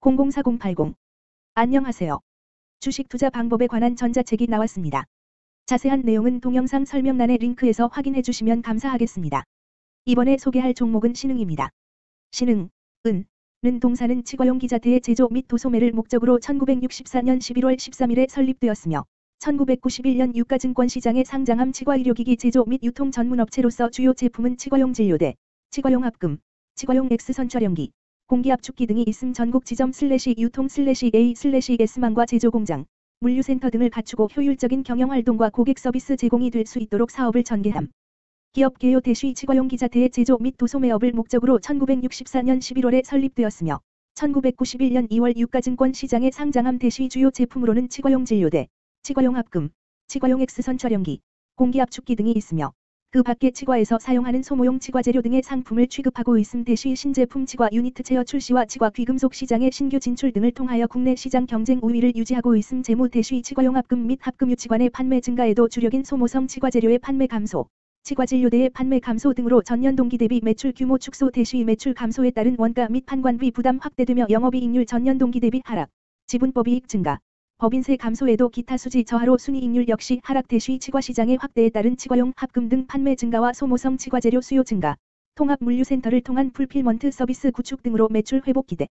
004080. 안녕하세요. 주식 투자 방법에 관한 전자책이 나왔습니다. 자세한 내용은 동영상 설명란의 링크에서 확인해 주시면 감사하겠습니다. 이번에 소개할 종목은 신흥입니다. 신흥, 는 동사는 치과용 기자재의 제조 및 도소매를 목적으로 1964년 11월 13일에 설립되었으며 1991년 유가증권 시장에 상장함 치과의료기기 제조 및 유통 전문업체로서 주요 제품은 치과용 진료대, 치과용 합금, 치과용 X선촬영기, 공기압축기 등이 있음 전국 지점 /유통/A/S망과 제조공장, 물류센터 등을 갖추고 효율적인 경영활동과 고객 서비스 제공이 될 수 있도록 사업을 전개함. 기업 개요 대쉬 치과용 기자재의 제조 및 도소매업을 목적으로 1964년 11월에 설립되었으며 1991년 2월 유가증권 시장에 상장함 대쉬 주요 제품으로는 치과용 진료대, 치과용 합금, 치과용 X선 촬영기, 공기압축기 등이 있으며 그 밖에 치과에서 사용하는 소모용 치과재료 등의 상품을 취급하고 있음. 대쉬 신제품 치과 유니트 체어 출시와 치과 귀금속 시장의 신규 진출 등을 통하여 국내 시장 경쟁 우위를 유지하고 있음. 재무 대쉬 치과용 합금 및 합금유치관의 판매 증가에도 주력인 소모성 치과재료의 판매 감소, 치과진료대의 판매 감소 등으로 전년 동기 대비 매출 규모 축소. 대쉬 매출 감소에 따른 원가 및 판관비 부담 확대되며 영업이익률 전년 동기 대비 하락, 지분법이익 증가, 법인세 감소에도 기타 수지 저하로 순이익률 역시 하락. 대쉬 치과시장의 확대에 따른 치과용 합금 등 판매 증가와 소모성 치과재료 수요 증가, 통합 물류센터를 통한 풀필먼트 서비스 구축 등으로 매출 회복 기대.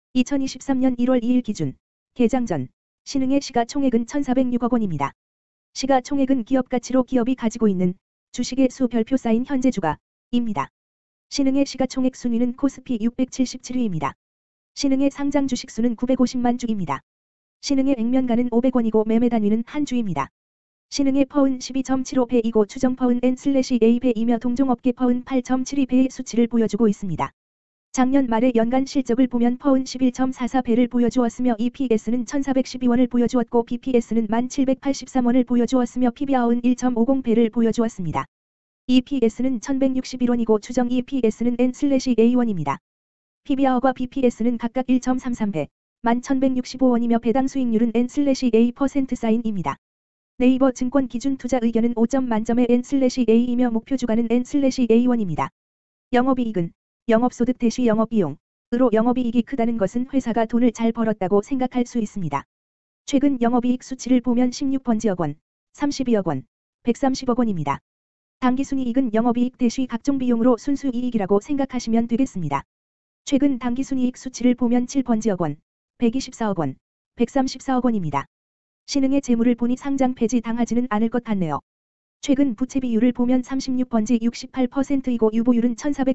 2023년 1월 2일 기준 개장 전 신흥의 시가총액은 1,406억 원입니다. 시가총액은 기업가치로 기업이 가지고 있는 주식의 수 별표 쌓인 현재 주가입니다. 신흥의 시가총액 순위는 코스피 677위입니다. 신흥의 상장 주식수는 950만 주입니다. 신흥의 액면가는 500원이고 매매 단위는 한 주입니다. 신흥의 퍼은 12.75배이고 추정 퍼은 N/A배이며 동종업계 퍼은 8.72배의 수치를 보여주고 있습니다. 작년 말의 연간 실적을 보면 퍼은 11.44배를 보여주었으며 EPS는 1,412원을 보여주었고 BPS는 1,783원을 보여주었으며 PBR은 1.50배를 보여주었습니다. EPS는 1,161원이고 추정 EPS는 N/A1입니다. PBR과 BPS는 각각 1.33배, 11,165원이며 배당 수익률은 N/A% 사인입니다. 네이버 증권 기준 투자 의견은 5점 만점의 N/A이며 목표 주가는 N/A1입니다. 영업이익은 영업소득 대쉬 영업비용으로 영업이익이 크다는 것은 회사가 돈을 잘 벌었다고 생각할 수 있습니다. 최근 영업이익 수치를 보면 16번지억 원, 32억 원, 130억 원입니다. 당기순이익은 영업이익 대쉬 각종 비용으로 순수이익이라고 생각하시면 되겠습니다. 최근 당기순이익 수치를 보면 7번지억 원, 124억 원, 134억 원입니다. 신흥의 재물을 보니 상장 폐지 당하지는 않을 것 같네요. 최근 부채 비율을 보면 36번지 68%이고 유보율은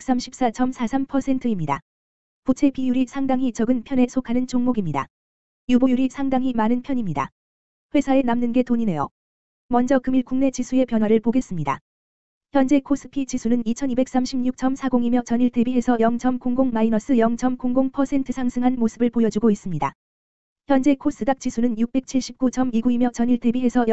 1434.43%입니다. 부채 비율이 상당히 적은 편에 속하는 종목입니다. 유보율이 상당히 많은 편입니다. 회사에 남는 게 돈이네요. 먼저 금일 국내 지수의 변화를 보겠습니다. 현재 코스피 지수는 2236.40이며 전일 대비해서 0.00-0.00% 상승한 모습을 보여주고 있습니다. 현재 코스닥 지수는 679.29이며 전일 대비해서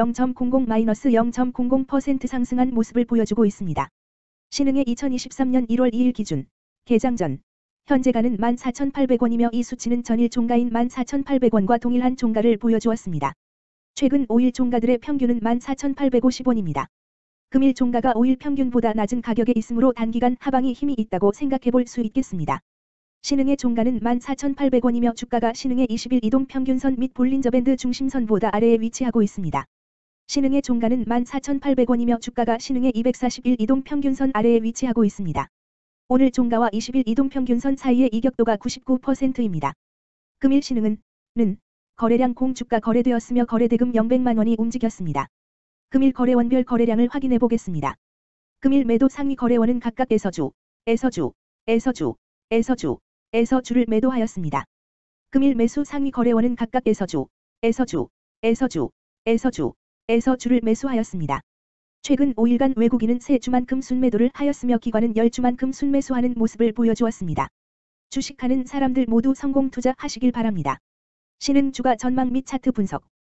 0.00-0.00% 상승한 모습을 보여주고 있습니다. 신흥의 2023년 1월 2일 기준 개장 전 현재가는 14,800원이며 이 수치는 전일 종가인 14,800원과 동일한 종가를 보여주었습니다. 최근 5일 종가들의 평균은 14,850원입니다. 금일 종가가 5일 평균보다 낮은 가격에 있으므로 단기간 하방이 힘이 있다고 생각해 볼 수 있겠습니다. 신흥의 종가는 14,800원이며 주가가 신흥의 20일 이동 평균선 및 볼린저밴드 중심선보다 아래에 위치하고 있습니다. 신흥의 종가는 14,800원이며 주가가 신흥의 241 이동 평균선 아래에 위치하고 있습니다. 오늘 종가와 20일 이동 평균선 사이의 이격도가 99%입니다. 금일 신흥은 거래량 공주가 거래되었으며 거래대금 0백만 원이 움직였습니다. 금일 거래원별 거래량을 확인해 보겠습니다. 금일 매도 상위 거래원은 각각 에서주를 매도하였습니다. 금일 매수 상위 거래원은 각각 에서주를 매수하였습니다. 최근 5일간 외국인은 3주만큼 순매도를 하였으며 기관은 10주만큼 순매수하는 모습을 보여주었습니다. 주식하는 사람들 모두 성공 투자하시길 바랍니다. 신흥 주가 전망 및 차트 분석.